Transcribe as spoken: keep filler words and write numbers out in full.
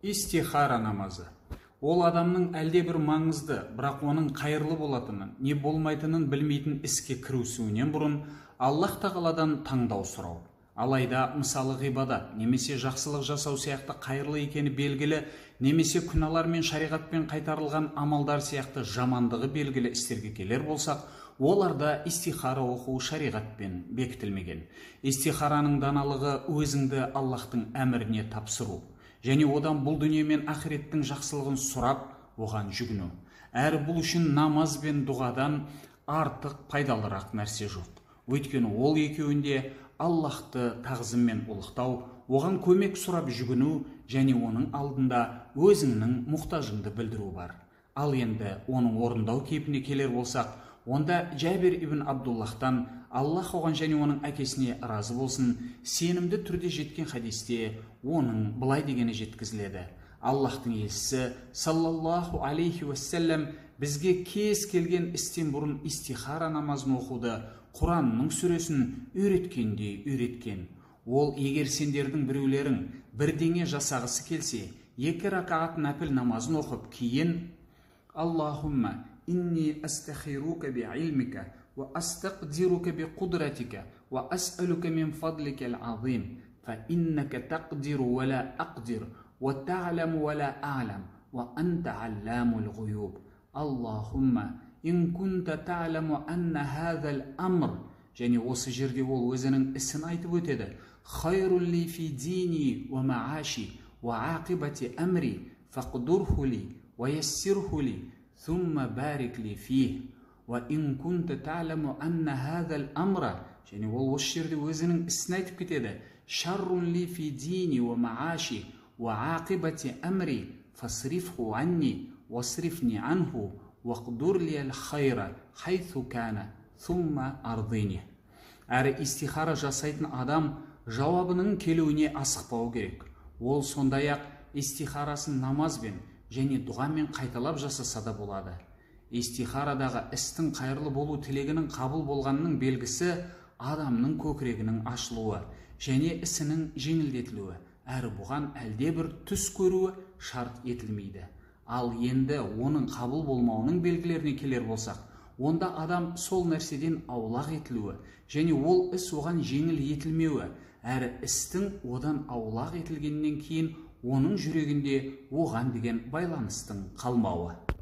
Истихара намазы. Ол адамның әлде бір маңызды, бірақ оның қайырлы болатынын, не болмайтынын білмейтін іске кірісуінен бұрын Аллах тағаладан таңдау сұрау. Алайда мысалы ғибадат немесе жақсылық жасау сияқты қайырлы екені белгілі, немесе күнәлар мен шариғатпен қайтарылған амалдар сияқты жамандығы белгілі істерге келер болсақ, оларда истихара оқу шариғатпен бекітілмеген. Истихараның даналығы өзіңді Аллахтың әміріне тапсыру, және одан бұл дүние мен ақиреттің жақсылығын сұрап, оған жүгіну. Әрі бұл үшін намаз бен дұғадан артық пайдалырақ нәрсе жоқ. Өйткені ол екеуінде Аллахты тағзыммен ұлықтау, оған көмек сұрап жүгіну және оның алдында өзіңнің мұқтажыңды білдіру бар. Ал енді оның орындау кейпіне келер болсақ, онда Жәбір ибн Абдуллахтан, Аллах оған және оның әкесіне разы болсын, сенімді түрде жеткен хадисте оның былай дегені жеткізіледі: Аллахтың елшісі саллаллаху алейхи уассалам бізге кез келген істен бұрын истихара намазын оқуды, Құранның сүресін үйреткендей үйреткен. Ол, егер сендердің біреулерің бірдеңе жасағысы келсе, екі ракағат нәпіл намазын оқып, кейін Аллахумма инни астахирука би илмика ва астақдирука би қудратика ва ас'алука мин фадлика ал-азим фа иннака тақдиру ва ла ақдир ва та'ламу ва ла а'лам ва анта алламул ғуюб. Аллахумма ин кунта та'ламу анна хазал амр. Және осы жерде ол өзінің ісін айтып өтеді. Хайрул ли фи дини ва мааши ва ақибати амри фақдурху ли ва яссирху ли thumma barik li фих. Ва ин кунта та'ламу анна хазал амра. Және ол осы жерде өзінің ісін айтып кетеді. Шаррун ли фи дини ва мааши ва ақибати амри фасрифху анни васрифни анху вақдур ли ал-хайра хайθу кана thumma ардини. Әрі истихара жасайтын адам жауабының келуіне асықпау керек. Ол сондай-ақ истихарасын намазбен және дұғамен қайталап жасаса да болады. Истихарадағы істің қайырлы болу тілегінің қабыл болғанның белгісі адамның көкірегінің ашылуы және ісінің жеңілдетілуі, әрі бұған әлде бір түс көруі шарт етілмейді. Ал енді оның қабыл болмауының белгілеріне келер болсақ, онда адам сол нәрседен аулақ етілуі және ол іс оған жеңіл етілмеуі, әрі істің одан аулақ етілгеннен кейін оның жүрегінде оған деген байланыстың қалмауы.